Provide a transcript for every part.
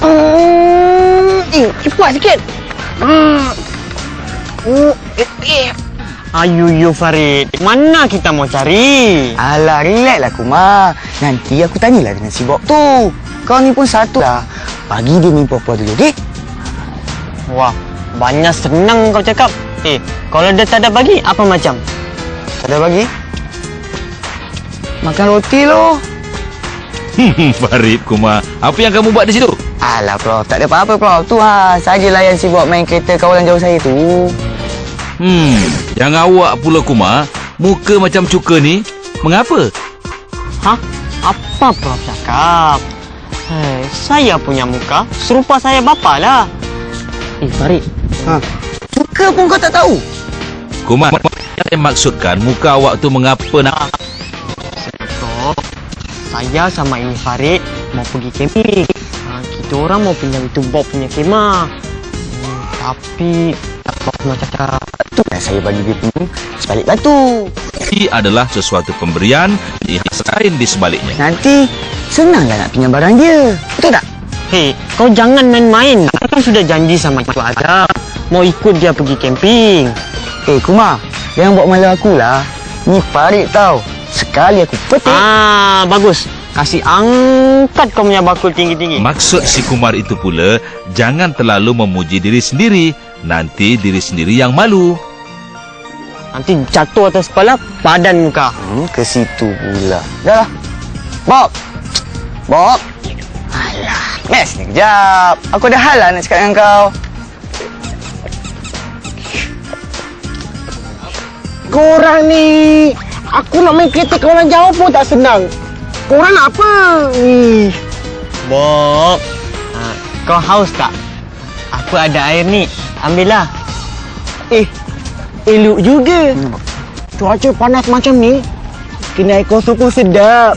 Cepat sikit. Ayu Farid, mana kita mau cari? Alah, relax lah Kumar. Nanti aku tanyalah dengan si Bob tu. Kau ni pun satu lah. Bagi dia ni puan-puan dulu, okey? Wah, banyak senang kau cakap. Kalau dia tak ada bagi, apa macam? Tak ada bagi? Makan roti loh. Farid, Kumar, apa yang kamu buat di situ? Alah, Prof. Tak ada apa-apa, Prof. Tu sajalah yang si Bob main kereta kawalan jauh saya tu. Yang awak pula, Kumar, muka macam cuka ni. Mengapa? Hah? Apa Prof cakap? Saya punya muka serupa saya bapa lah. Farid. Cuka pun kau tak tahu? Kumar, yang maksudkan muka awak tu mengapa nak... Prof, saya sama ini Farid mau pergi camping. Kita orang mau pinjam itu Bob punya kemah. Tapi Bob mau cakap tu kan saya bagi dia pinjam sebalik batu. Ini adalah sesuatu pemberian yang lain di sebaliknya. Nanti senanglah nak pinjam barang dia. Betul tak? Kau jangan main-main. Aku kan sudah janji sama Cik Azam mau ikut dia pergi camping. Kumar, jangan buat malu aku lah. Ni Farid tau. Sekali aku petik. Bagus. Kasih angkat kau punya bakul tinggi-tinggi. Maksud si Kumar itu pula, jangan terlalu memuji diri sendiri. Nanti diri sendiri yang malu. Nanti jatuh atas kepala, badan muka. Ke situ pula. Dah lah. Bob. Bob. Alah, mes ni kejap. Aku ada hal lah nak cakap dengan kau. Korang ni, aku nak main kereta kawalan jauh pun tak senang. Korang nak apa? Bob, kau haus tak? Aku ada air ni, ambillah. Elok juga. Cuaca panas macam ni, kena air kosong pun sedap.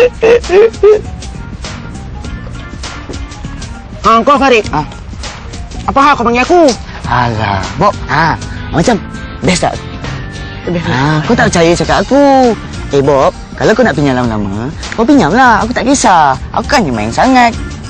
Kau Farid. Apa hal kau panggil aku? Alah, Bob. Macam best tak? Kau tak percaya cakap aku. Bob, kalau kau nak pinjam lama-lama, kau pinjamlah. Aku tak kisah. Aku kan main sangat.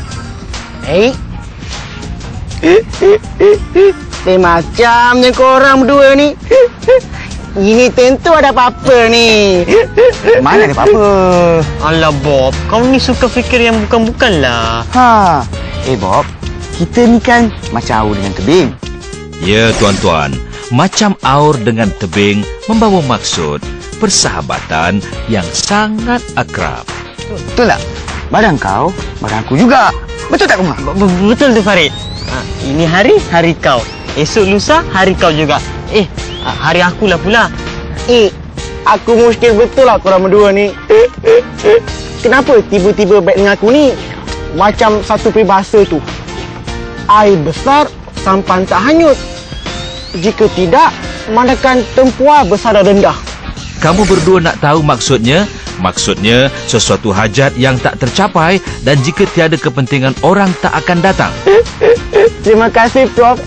Macamnya korang berdua ni. Ini tentu ada apa-apa ni. Mana ada apa-apa? Alah Bob, kau ni suka fikir yang bukan-bukan lah. Bob, kita ni kan macam aur dengan tebing. Ya, tuan-tuan. Macam aur dengan tebing membawa maksud persahabatan yang sangat akrab. Betul tak? Barang kau, barang aku juga. Betul tak, Kumar? Betul tu Farid. Ini hari kau. Esok lusa hari kau juga. Hari akulah pula. Aku muskil betul lah korang berdua ni. Kenapa tiba-tiba baik dengan aku ni? Macam satu peribahasa tu. Air besar, sampan tak hanyut. Jika tidak, manakan tempuar besar dan rendah. Kamu berdua nak tahu maksudnya? Maksudnya, sesuatu hajat yang tak tercapai dan jika tiada kepentingan orang tak akan datang. Terima kasih, Prof.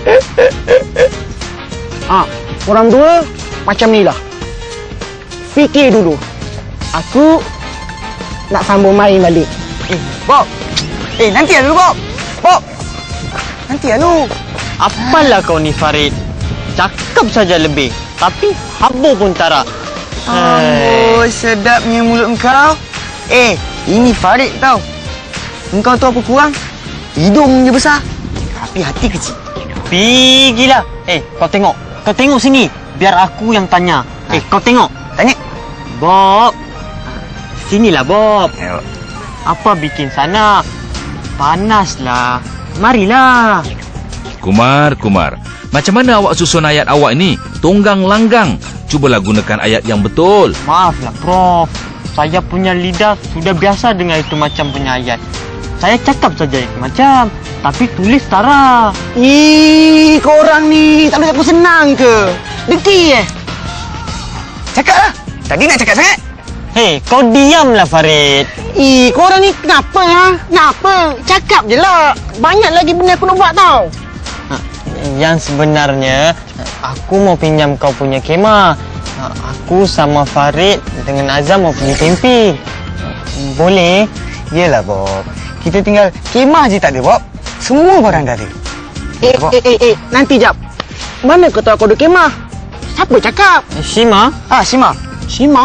Korang dua macam ni lah. Fikir dulu. Aku nak sambung main balik. Bob. Nanti lah dulu, Bob. Bob. Nanti lah dulu. Apalah kau ni Farid. Cakap saja lebih, tapi habis pun tarak. Sedapnya mulut engkau. Ini Farid tau. Engkau tu apa kurang? Hidung je besar, tapi hati kecil. Pergilah. Kau tengok. Kau tengok sini. Biar aku yang tanya. Kau tengok. Tanya. Bob. Sinilah Bob. Apa bikin sana? Panaslah. Marilah. Kumar, macam mana awak susun ayat awak ni? Tunggang langgang. Cubalah gunakan ayat yang betul. Maaflah Prof. Saya punya lidah sudah biasa dengan itu macam punya ayat. Saya cakap saja itu macam. Tapi tulis tara. Korang ni tak boleh aku senang ke? Dengki Cakaplah. Tadi nak cakap sangat. Kau diamlah Farid. Korang ni kenapa Kenapa? Cakap je lah. Banyak lagi benda aku nak buat tau. Yang sebenarnya aku mau pinjam kau punya kemah. Aku sama Farid dengan Azam mau pergi camping. Boleh? Yelah, Bob. Kita tinggal kemah je tak ada, Bob. Semua barang dah ada. Bob. Nanti jap. Mana kau tahu aku ada kemah? Siapa cakap? Shima? Shima. Shima?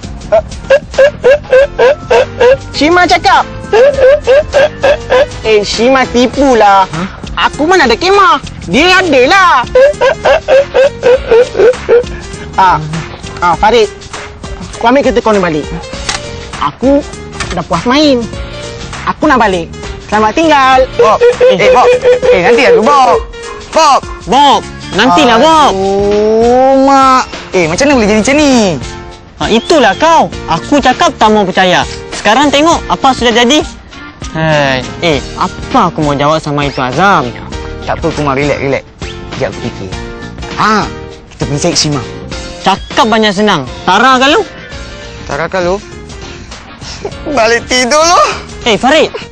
Shima cakap. Shima tipulah. Aku mana ada kemah. Dia ada lah. Farid. Kau ambil kereta kau ni balik. Aku dah puas main. Aku nak balik. Selamat tinggal. Bob. Bob. Nanti aku, Bob. Bob. Bob, nantilah Bob. Mak. Macam mana boleh jadi macam ni? Itulah kau. Aku cakap tak mau percaya. Sekarang tengok apa sudah jadi. Apa aku mau jawab sama itu Azam? Tak apa, Kumar. Relax. Sekejap aku fikir. Kita pergi cari Shima. Cakap banyak senang. Tara kalau? Tara kalau? Balik tidur loh. Farid.